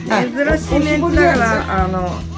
珍しいメンツだから